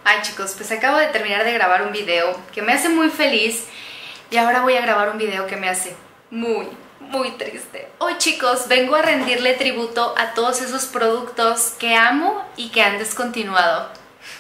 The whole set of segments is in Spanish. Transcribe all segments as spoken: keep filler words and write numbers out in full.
Ay chicos, pues acabo de terminar de grabar un video que me hace muy feliz y ahora voy a grabar un video que me hace muy, muy triste. Hoy chicos, vengo a rendirle tributo a todos esos productos que amo y que han descontinuado.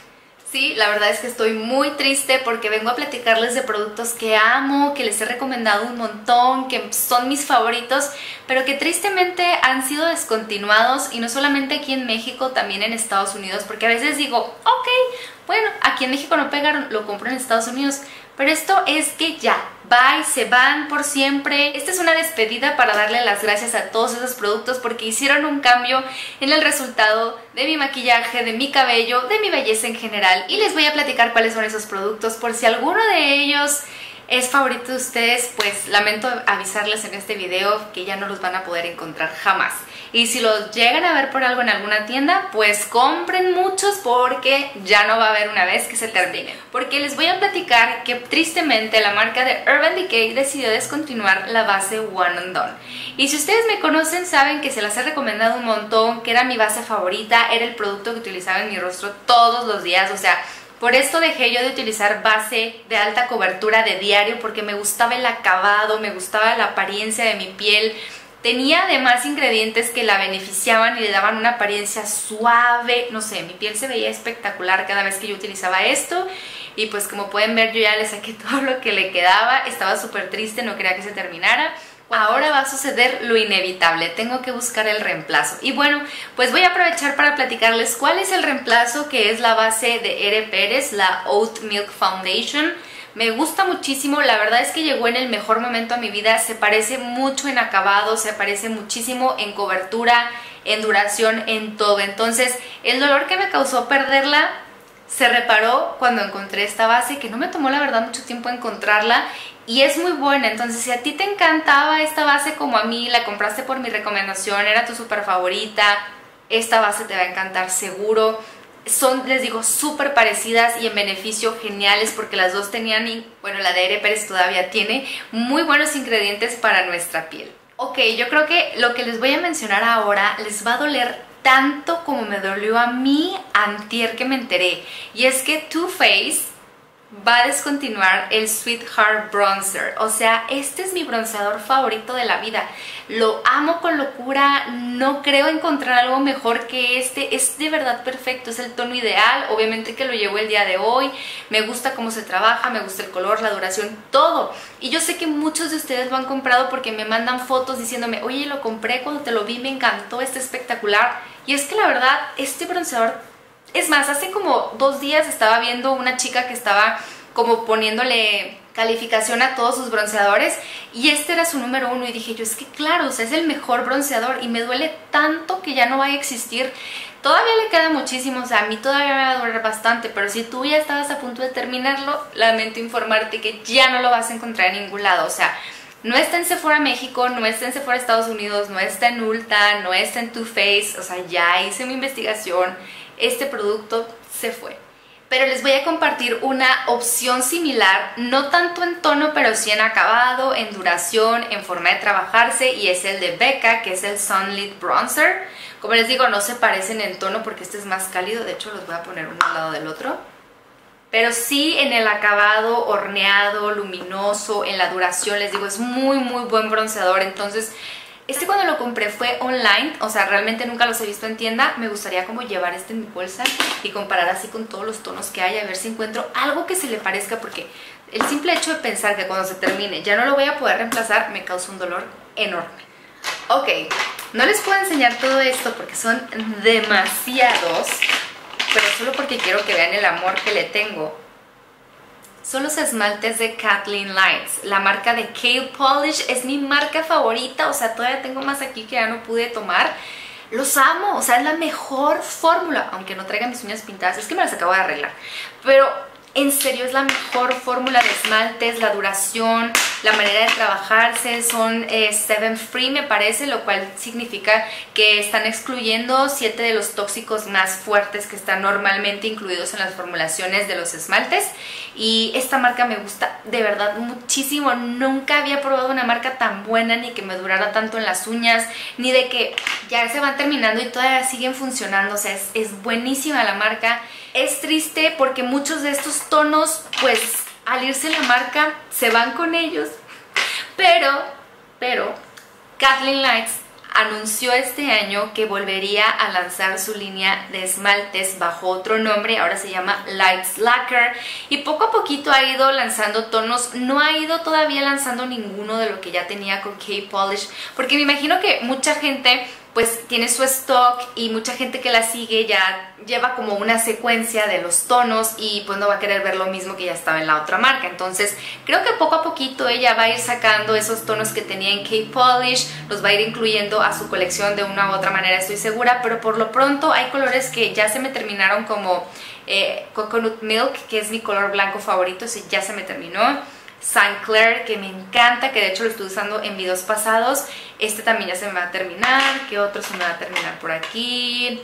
Sí, la verdad es que estoy muy triste porque vengo a platicarles de productos que amo, que les he recomendado un montón, que son mis favoritos, pero que tristemente han sido descontinuados, y no solamente aquí en México, también en Estados Unidos, porque a veces digo, ok, bueno, aquí en México no pegaron, lo compro en Estados Unidos, pero esto es que ya, bye, se van por siempre. Esta es una despedida para darle las gracias a todos esos productos porque hicieron un cambio en el resultado de mi maquillaje, de mi cabello, de mi belleza en general. Y les voy a platicar cuáles son esos productos por si alguno de ellos es favorito de ustedes, pues lamento avisarles en este video que ya no los van a poder encontrar jamás. Y si los llegan a ver por algo en alguna tienda, pues compren muchos porque ya no va a haber una vez que se termine. Porque les voy a platicar que tristemente la marca de Urban Decay decidió descontinuar la base One and Done. Y si ustedes me conocen saben que se las he recomendado un montón, que era mi base favorita, era el producto que utilizaba en mi rostro todos los días, o sea, por esto dejé yo de utilizar base de alta cobertura de diario porque me gustaba el acabado, me gustaba la apariencia de mi piel. Tenía además ingredientes que la beneficiaban y le daban una apariencia suave, no sé, mi piel se veía espectacular cada vez que yo utilizaba esto. Y pues como pueden ver yo ya le saqué todo lo que le quedaba, estaba súper triste, no quería que se terminara. Ahora va a suceder lo inevitable, tengo que buscar el reemplazo. Y bueno, pues voy a aprovechar para platicarles cuál es el reemplazo, que es la base de Ere Pérez, la Oat Milk Foundation. Me gusta muchísimo, la verdad es que llegó en el mejor momento a mi vida, se parece mucho en acabado, se parece muchísimo en cobertura, en duración, en todo. Entonces, el dolor que me causó perderla se reparó cuando encontré esta base, que no me tomó la verdad mucho tiempo encontrarla. Y es muy buena, entonces si a ti te encantaba esta base como a mí, la compraste por mi recomendación, era tu súper favorita, esta base te va a encantar seguro. Son, les digo, súper parecidas y en beneficio geniales porque las dos tenían, bueno, la de Ere Pérez todavía tiene muy buenos ingredientes para nuestra piel. Ok, yo creo que lo que les voy a mencionar ahora les va a doler tanto como me dolió a mí antier que me enteré. Y es que Too Faced va a descontinuar el Sweetheart Bronzer. O sea, este es mi bronceador favorito de la vida. Lo amo con locura, no creo encontrar algo mejor que este. Es de verdad perfecto, es el tono ideal. Obviamente que lo llevo el día de hoy. Me gusta cómo se trabaja, me gusta el color, la duración, todo. Y yo sé que muchos de ustedes lo han comprado porque me mandan fotos diciéndome, oye, lo compré cuando te lo vi, me encantó, está espectacular. Y es que la verdad, este bronceador, es más, hace como dos días estaba viendo una chica que estaba como poniéndole calificación a todos sus bronceadores y este era su número uno y dije yo, es que claro, o sea, es el mejor bronceador y me duele tanto que ya no va a existir. Todavía le queda muchísimo, o sea, a mí todavía me va a doler bastante, pero si tú ya estabas a punto de terminarlo, lamento informarte que ya no lo vas a encontrar en ningún lado. O sea, no está en Sephora México, no está en Sephora Estados Unidos, no está en Ulta, no está en Too Faced, o sea, ya hice mi investigación. Este producto se fue. Pero les voy a compartir una opción similar, no tanto en tono, pero sí en acabado, en duración, en forma de trabajarse, y es el de Becca, que es el Sunlit Bronzer. Como les digo, no se parecen en tono porque este es más cálido, de hecho los voy a poner uno al lado del otro. Pero sí en el acabado, horneado, luminoso, en la duración, les digo, es muy muy buen bronceador. Entonces, este cuando lo compré fue online, o sea, realmente nunca los he visto en tienda. Me gustaría como llevar este en mi bolsa y comparar así con todos los tonos que hay, a ver si encuentro algo que se le parezca, porque el simple hecho de pensar que cuando se termine ya no lo voy a poder reemplazar me causa un dolor enorme. Ok, no les puedo enseñar todo esto porque son demasiados, pero solo porque quiero que vean el amor que le tengo. Son los esmaltes de Kathleen Lights, la marca de Kale Polish, es mi marca favorita, o sea, todavía tengo más aquí que ya no pude tomar. Los amo, o sea, es la mejor fórmula, aunque no traigan mis uñas pintadas, es que me las acabo de arreglar, pero en serio es la mejor fórmula de esmaltes, la duración, la manera de trabajarse. Son eh, seven free me parece, lo cual significa que están excluyendo siete de los tóxicos más fuertes que están normalmente incluidos en las formulaciones de los esmaltes. Y esta marca me gusta de verdad muchísimo. Nunca había probado una marca tan buena, ni que me durara tanto en las uñas, ni de que ya se van terminando y todavía siguen funcionando. O sea, es, es buenísima la marca. Es triste porque muchos de estos tonos, pues al irse la marca, se van con ellos. Pero, pero, Kathleen Lights anunció este año que volvería a lanzar su línea de esmaltes bajo otro nombre, ahora se llama Lights Lacquer, y poco a poquito ha ido lanzando tonos, no ha ido todavía lanzando ninguno de lo que ya tenía con K-Polish, porque me imagino que mucha gente pues tiene su stock y mucha gente que la sigue ya lleva como una secuencia de los tonos y pues no va a querer ver lo mismo que ya estaba en la otra marca. Entonces creo que poco a poquito ella va a ir sacando esos tonos que tenía en K-Polish, los va a ir incluyendo a su colección de una u otra manera, estoy segura, pero por lo pronto hay colores que ya se me terminaron, como eh, Coconut Milk, que es mi color blanco favorito, ese ya se me terminó. Saint Clair, que me encanta, que de hecho lo estuve usando en videos pasados. Este también ya se me va a terminar. ¿Qué otro se me va a terminar por aquí?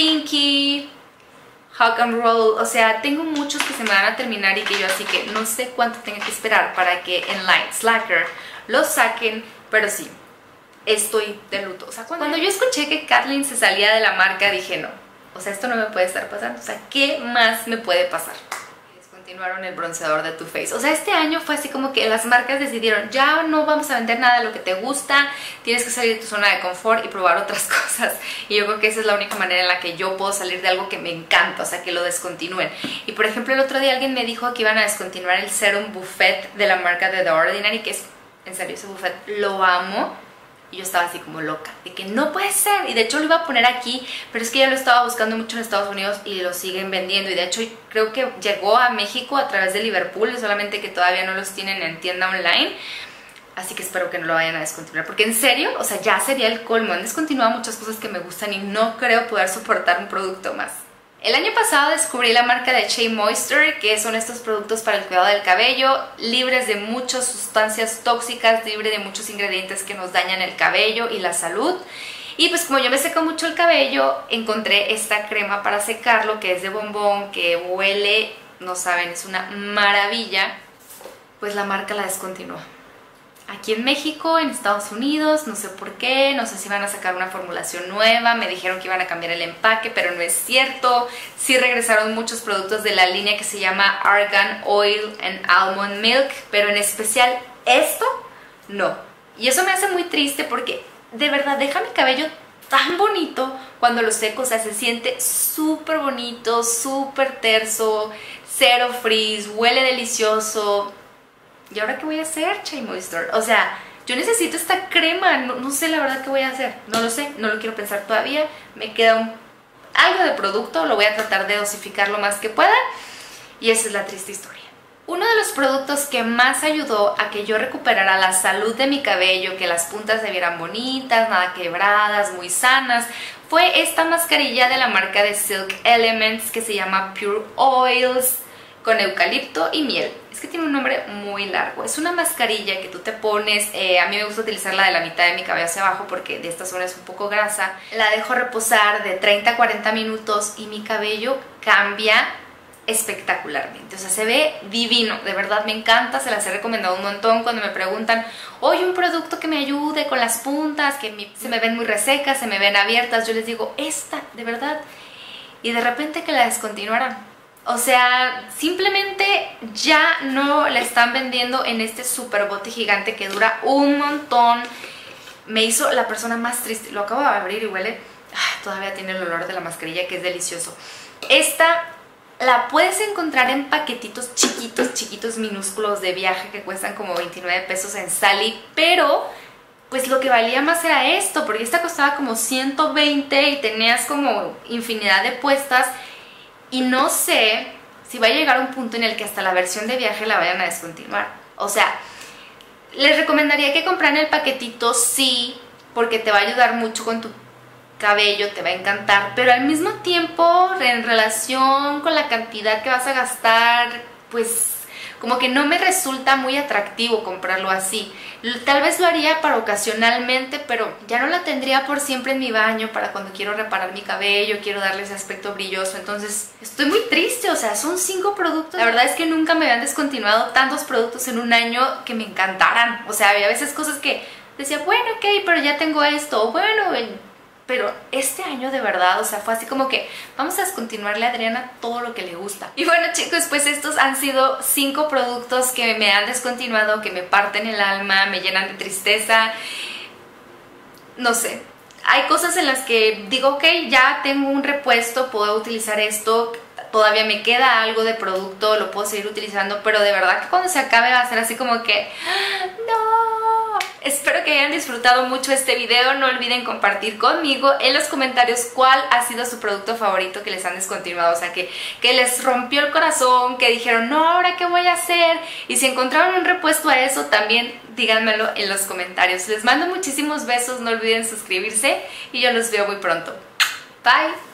Pinky, Hawk and Roll. O sea, tengo muchos que se me van a terminar y que yo así que no sé cuánto tengo que esperar para que en Lights Lacquer los saquen. Pero sí, estoy de luto. O sea, cuando, cuando yo escuché que Kathleen se salía de la marca dije no. O sea, esto no me puede estar pasando. O sea, ¿qué más me puede pasar? Continuaron el bronceador de Too Faced. O sea, este año fue así como que las marcas decidieron, ya no vamos a vender nada de lo que te gusta, tienes que salir de tu zona de confort y probar otras cosas. Y yo creo que esa es la única manera en la que yo puedo salir de algo que me encanta, o sea, que lo descontinúen. Y por ejemplo, el otro día alguien me dijo que iban a descontinuar el Serum Buffet de la marca de The Ordinary, que es, en serio, ese buffet lo amo. Y yo estaba así como loca, de que no puede ser. Y de hecho lo iba a poner aquí, pero es que ya lo estaba buscando mucho en Estados Unidos y lo siguen vendiendo. Y de hecho creo que llegó a México a través de Liverpool, solamente que todavía no los tienen en tienda online. Así que espero que no lo vayan a descontinuar, porque en serio, o sea, ya sería el colmo. Han descontinuado muchas cosas que me gustan y no creo poder soportar un producto más. El año pasado descubrí la marca de Shea Moisture, que son estos productos para el cuidado del cabello, libres de muchas sustancias tóxicas, libre de muchos ingredientes que nos dañan el cabello y la salud. Y pues como yo me seco mucho el cabello, encontré esta crema para secarlo, que es de bombón, que huele, no saben, es una maravilla. Pues la marca la descontinuó. Aquí en México, en Estados Unidos, no sé por qué, no sé si van a sacar una formulación nueva, me dijeron que iban a cambiar el empaque, pero no es cierto. Sí regresaron muchos productos de la línea que se llama Argan Oil and Almond Milk, pero en especial esto, no. Y eso me hace muy triste porque de verdad deja mi cabello tan bonito cuando lo seco, o sea, se siente súper bonito, súper terso, cero frizz, huele delicioso. ¿Y ahora qué voy a hacer, Shea Moisture? O sea, yo necesito esta crema, no, no sé la verdad qué voy a hacer, no lo sé, no lo quiero pensar todavía, me queda un, algo de producto, lo voy a tratar de dosificar lo más que pueda y esa es la triste historia. Uno de los productos que más ayudó a que yo recuperara la salud de mi cabello, que las puntas se vieran bonitas, nada quebradas, muy sanas, fue esta mascarilla de la marca de Silk Elements que se llama Pure Oils, con eucalipto y miel. Es que tiene un nombre muy largo. Es una mascarilla que tú te pones, eh, a mí me gusta utilizarla de la mitad de mi cabello hacia abajo porque de esta zona es un poco grasa. La dejo reposar de treinta a cuarenta minutos y mi cabello cambia espectacularmente. O sea, se ve divino, de verdad me encanta, se las he recomendado un montón cuando me preguntan, oye, un producto que me ayude con las puntas, que mi, se me ven muy resecas, se me ven abiertas. Yo les digo, esta, de verdad. Y de repente que la descontinuaran. O sea, simplemente ya no la están vendiendo en este super bote gigante que dura un montón. Me hizo la persona más triste. Lo acabo de abrir y huele, ah, todavía tiene el olor de la mascarilla, que es delicioso. Esta la puedes encontrar en paquetitos chiquitos, chiquitos, minúsculos de viaje que cuestan como veintinueve pesos en Sally, pero pues lo que valía más era esto, porque esta costaba como ciento veinte y tenías como infinidad de puestas. Y no sé si va a llegar un punto en el que hasta la versión de viaje la vayan a descontinuar. O sea, les recomendaría que compraran el paquetito, sí, porque te va a ayudar mucho con tu cabello, te va a encantar. Pero al mismo tiempo, en relación con la cantidad que vas a gastar, pues como que no me resulta muy atractivo comprarlo así. Tal vez lo haría para ocasionalmente, pero ya no la tendría por siempre en mi baño para cuando quiero reparar mi cabello, quiero darle ese aspecto brilloso. Entonces estoy muy triste, o sea, son cinco productos. La verdad es que nunca me habían descontinuado tantos productos en un año que me encantaran. O sea, había a veces cosas que decía, bueno, ok, pero ya tengo esto, bueno, pero este año de verdad, o sea, fue así como que vamos a descontinuarle a Adriana todo lo que le gusta. Y bueno, chicos, pues estos han sido cinco productos que me han descontinuado, que me parten el alma, me llenan de tristeza. No sé, hay cosas en las que digo, ok, ya tengo un repuesto, puedo utilizar esto, todavía me queda algo de producto, lo puedo seguir utilizando, pero de verdad que cuando se acabe va a ser así como que ¡no! Espero que hayan disfrutado mucho este video. No olviden compartir conmigo en los comentarios cuál ha sido su producto favorito que les han descontinuado, o sea, que, que les rompió el corazón, que dijeron, no, ¿ahora qué voy a hacer? Y si encontraron un repuesto a eso, también díganmelo en los comentarios. Les mando muchísimos besos, no olviden suscribirse y yo los veo muy pronto. Bye.